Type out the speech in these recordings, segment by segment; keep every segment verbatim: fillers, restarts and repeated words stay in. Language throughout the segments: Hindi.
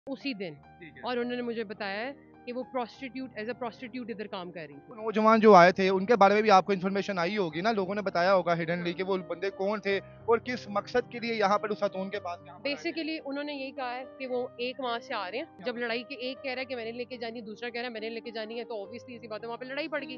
उसी दिन। और उन्होंने मुझे बताया है कि वो प्रोस्टिट्यूट एज अ प्रोस्टिट्यूट इधर काम कर रही थी। नौजवान जो आए थे उनके बारे में भी आपको इन्फॉर्मेशन आई होगी ना, लोगों ने बताया होगा हिडनली कि वो बंदे कौन थे और किस मकसद के लिए यहाँ पर उस खातून के पास यहाँ पर आए थे। बेसिकली उन्होंने यही कहा है कि वो एक माह से आ रहे हैं। जब लड़ाई के एक कह रहा है कि मैंने लेके जानी है, दूसरा कह रहा है मैंने लेके जानी है, तो ऑब्वियसली इसी बात है, वहाँ पे लड़ाई पड़ गई।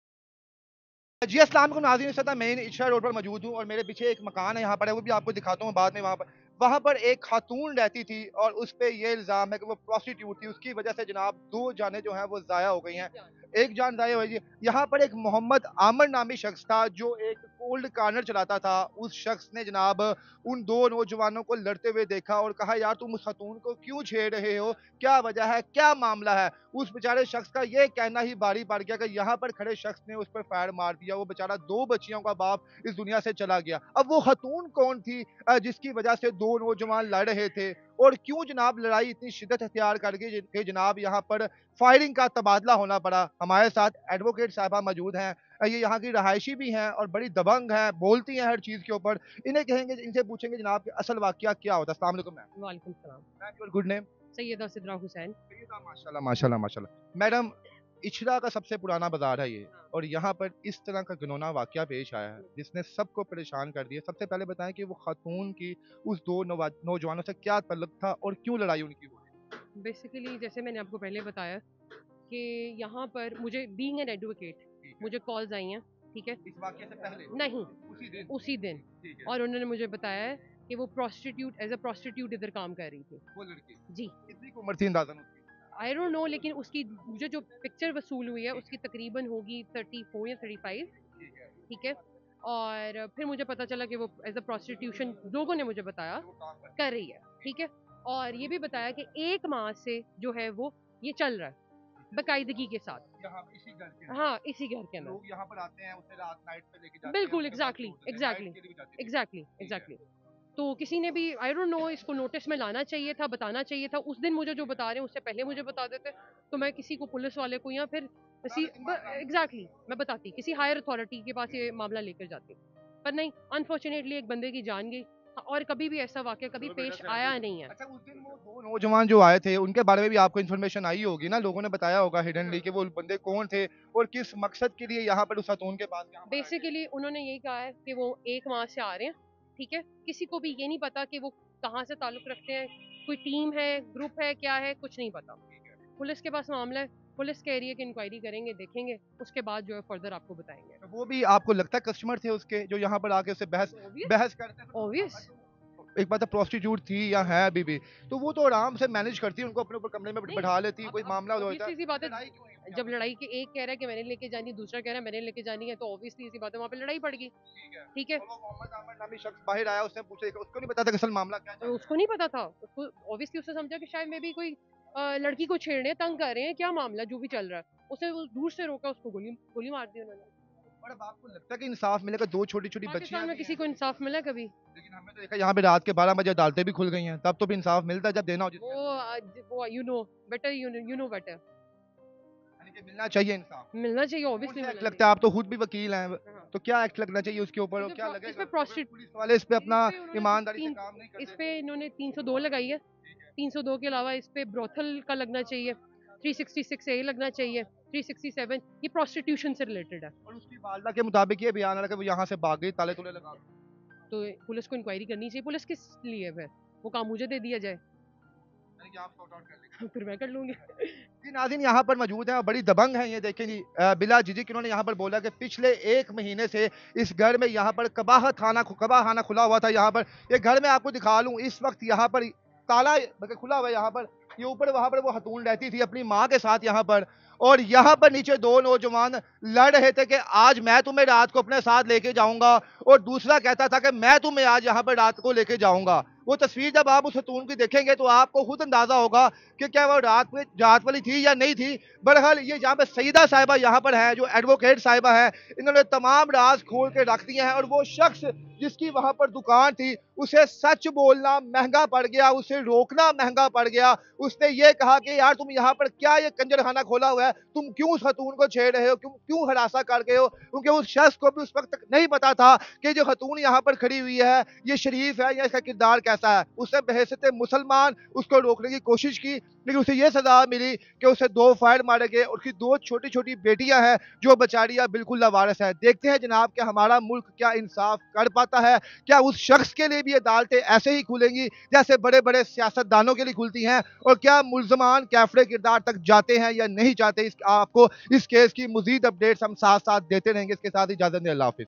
जी अस्सलाम वालेकुम नाज़रीन, इस वक्त मैं इशरा रोड पर मौजूद हूँ और मेरे पीछे एक मकान है यहाँ पर है, वो भी आपको दिखाता हूँ बाद में। वहाँ पर वहाँ पर एक खातून रहती थी और उस पे ये इल्ज़ाम है कि वो प्रोस्टिट्यूट थी। उसकी वजह से जनाब दो जानें जो हैं वो ज़ाया हो गई हैं। एक जान ज़ाया हुई है। यहाँ पर एक मोहम्मद आमर नामी शख्स था जो एक कोल्ड कॉर्नर चलाता था। उस शख्स ने जनाब उन दो नौजवानों को लड़ते हुए देखा और कहा, यार तुम उस खातून को क्यों छेड़ रहे हो, क्या वजह है, क्या मामला है। उस बेचारे शख्स का ये कहना ही भारी पड़ गया कि यहाँ पर खड़े शख्स ने उस पर फायर मार दिया। वो बेचारा दो बच्चियों का बाप इस दुनिया से चला गया। अब वो खातून कौन थी अ, जिसकी वजह से दो नौजवान लड़ रहे थे और क्यों जनाब लड़ाई इतनी शिद्दत अख्तियार कर गई जि- कि जनाब यहाँ पर फायरिंग का तबादला होना पड़ा। हमारे साथ एडवोकेट साहबा मौजूद हैं। अ, ये यहाँ की रहायशी भी हैं और बड़ी दबंग हैं, बोलती हैं हर चीज़ के ऊपर। इन्हें कहेंगे, इनसे पूछेंगे जनाब कि असल वाकया क्या होता है। अस्सलाम वालेकुम मैम। वालेकुम सलाम। Ma'am your good name. Syeda Sidra Hussain. माशाल्लाह माशाल्लाह माशाल्लाह। मैडम, इचरा का सबसे पुराना बाजार है ये हाँ। और यहाँ पर इस तरह का घिनौना वाकया पेश आया है जिसने सबको परेशान कर दिया। सबसे पहले बताएं कि वो खातून की उस दो नौवा- नौजवानों से क्या तल्लुक था और क्यों लड़ाई उनकी हुई। बेसिकली जैसे मैंने आपको पहले बताया कि यहाँ पर मुझे बीइंग एन एडवोकेट ठीक है। मुझे कॉल्स आई हैं। ठीक है। इस वाकये से पहले नहीं, उसी दिन उसी दिन। ठीक है। और उन्होंने मुझे बताया है कि वो प्रोस्टिट्यूट एज अ प्रोस्टिट्यूट इधर काम कर रही थी। वो लड़की जी। कितनी की उम्र थी अंदाजन उसकी। आई डोंट नो, लेकिन उसकी मुझे जो पिक्चर वसूल हुई है उसकी तकरीबन होगी थर्टी फोर या थर्टी फाइव। ठीक है। ठीक है। और फिर मुझे पता चला कि वो एज अ प्रोस्टिट्यूशन लोगों ने मुझे बताया वो काम कर कर रही है। ठीक है। और ये भी बताया कि एक माह से जो है वो ये चल रहा है बाकायदगी के साथ। यहाँ इसी घर के अंदर हाँ, इसी घर के अंदर। लोग यहाँ पर आते हैं, उसे रात नाइट पे लेके जाते हैं, बिल्कुल उसके बाद एग्जैक्टली छोड़ देते हैं, नाइट एग्जैक्टली के लिए भी जाती थी। एग्जैक्टली ठीक है। एग्जैक्टली। तो किसी ने भी आई डोंट नो इसको नोटिस में लाना चाहिए था, बताना चाहिए था उस दिन। मुझे जो बता रहे हैं उससे पहले मुझे बता देते तो मैं किसी को, पुलिस वाले को, या फिर किसी एग्जैक्टली मैं बताती, किसी हायर अथॉरिटी के पास ये मामला लेकर जाती। पर नहीं, अनफॉर्चुनेटली एक बंदे की जान गई और कभी भी ऐसा वाकया कभी पेश आया नहीं है। अच्छा, उस दिन वो दो नौजवान जो आए थे उनके बारे में भी आपको इन्फॉर्मेशन आई होगी ना, लोगों ने बताया होगा हिडनली कि वो बंदे कौन थे और किस मकसद के लिए यहाँ पर उस खातून के पास यहाँ पर आए थे। बेसिकली उन्होंने यही कहा है कि वो एक माह से आ रहे हैं। ठीक है। किसी को भी ये नहीं पता कि वो कहाँ से ताल्लुक रखते हैं, कोई टीम है, ग्रुप है, क्या है, कुछ नहीं पता। पुलिस के पास मामला है, पुलिस कह रही है कि इंक्वायरी करेंगे, देखेंगे, उसके बाद जो है फर्दर आपको बताएंगे। तो वो भी आपको लगता है कस्टमर थे उसके जो यहाँ पर आके उससे बहस बहस करते थे। ऑब्वियस। एक बात है, प्रोस्टिट्यूट थी या है अभी भी, तो वो तो आराम से मैनेज करती है, उनको अपने ऊपर कमरे में बैठा लेती, कोई मामला हो जाता ऑब्वियसली सी बात है। लड़ाई क्यों हुई यहाँ जब पे? लड़ाई के एक कह रहा है कि मैंने लेके जानी है, दूसरा कह रहा है मैंने लेके जानी है, तो ऑब्वियसली सी बात है, वहाँ पे लड़ाई पड़ गई। ठीक है। ठीक है। और वो मोहम्मद आमर नामी शख्स बाहर आया, उसने पूछा, उसको नहीं पता था कि असल मामला क्या तो चल उसको नहीं पता था, उसको ऑब्वियसली उसने समझा कि शायद मे भी कोई अ, लड़की को छेड़ रहे हैं, तंग कर रहे हैं, क्या मामला जो भी चल रहा है। उसे वो दूर से रोका, उसको गोली गोली मार दी उन्होंने। है। और अब आपको लगता है कि इंसाफ मिलेगा? दो छोटी छोटी बच्चियां पाकिस्तान में भी किसी हैं, को इंसाफ मिला कभी? लेकिन हमने तो देखा यहाँ पे रात के बारह बजे अदालतें भी खुल गई हैं, तब तो भी इंसाफ मिलता है जब देना हो जिसके। वो आज- वो you know better, you you know better. यानी कि मिलना चाहिए इंसाफ। मिलना चाहिए, कौन ऑब्वियसली सा एक्ट मिलना लगता है? आप तो खुद भी वकील हैं, चाहिए। तो क्या एक्ट लगना चाहिए उसके ऊपर और इस क्या पे लगेगा? प्रोस्टिट पुलिस वाले इस पे अपना इस पे उन्होंने ईमानदारी से तीन काम नहीं इस करते। पे इन्होंने तीन सौ दो लगाई है। तीन सौ दो के अलावा इस पे ब्रोथल का लगना चाहिए, थ्री सिक्सटी सिक्स ए लगना चाहिए, थ्री सिक्सटी सेवन ये प्रोस्टिट्यूशन से रिलेटेड है। और उसकी वालदा के मुताबिक ये बयान आ रहा है कि वो यहाँ से भाग गई, ताले तुले लगा के। तो पुलिस को इंक्वायरी करनी चाहिए। पुलिस किस लिए है? वो काम मुझे दे दिया जाए यानी कि आप सॉर्ट आउट कर लेंगे। फिर मैं कर लूंगी। जी नाज़रीन, यहाँ पर मौजूद हैं और बड़ी दबंग हैं ये, देखें जी। अ, बिला झिझक इन्होंने यहाँ पर बोला कि पिछले एक महीने से इस घर में यहाँ पर कबाह खाना कबाह खाना खुला हुआ था। यहाँ पर ये घर मैं आपको दिखा लूँ, इस वक्त यहाँ पर ताला बल्कि खुला हुआ है। यहाँ पर ये ऊपर वहाँ पर वो खतून रहती थी अपनी माँ के साथ यहाँ पर, और यहाँ पर नीचे दो नौजवान लड़ रहे थे कि आज मैं तुम्हें रात को अपने साथ लेके जाऊंगा और दूसरा कहता था कि मैं तुम्हें आज यहाँ पर रात को लेके जाऊंगा। वो तस्वीर जब आप उस खतून की देखेंगे तो आपको खुद अंदाजा होगा कि क्या वो रात में रात वाली थी या नहीं थी। बहरहाल ये जहाँ पे सईदा साहिबा यहाँ पर है, जो एडवोकेट साहिबा है, इन्होंने तमाम राज खोल के रख दिए हैं और वो शख्स जिसकी वहां पर दुकान थी, उसे सच बोलना महंगा पड़ गया, उसे रोकना महंगा पड़ गया। उसने ये कहा कि यार तुम यहाँ पर क्या ये कंजर खाना खोला हुआ है, तुम क्यों उस खतून को छेड़ रहे हो, क्यों क्यों हरासा कर गए हो? क्योंकि उस शख्स को भी उस वक्त तक नहीं पता था कि जो खतून यहाँ पर खड़ी हुई है ये शरीफ है या इसका किरदार कैसा है। उसने बहैसियत मुसलमान उसको रोकने की कोशिश की, लेकिन उसे ये सजा मिली कि उसे दो फायर मारे गए। उसकी दो छोटी छोटी बेटियां हैं जो बेचारियां बिल्कुल लावारिस है। देखते हैं जनाब कि हमारा मुल्क क्या इंसाफ कर पाता है, क्या उस शख्स के लिए भी अदालतें ऐसे ही खुलेंगी जैसे बड़े बड़े सियासतदानों के लिए खुलती हैं, और क्या मुल्जमान कैफरे किरदार तक जाते हैं या नहीं जाते। इस, आपको इस केस की मजीद अपडेट्स हम साथ साथ देते रहेंगे। इसके साथ इजाजत दें, अल्लाह हाफिज।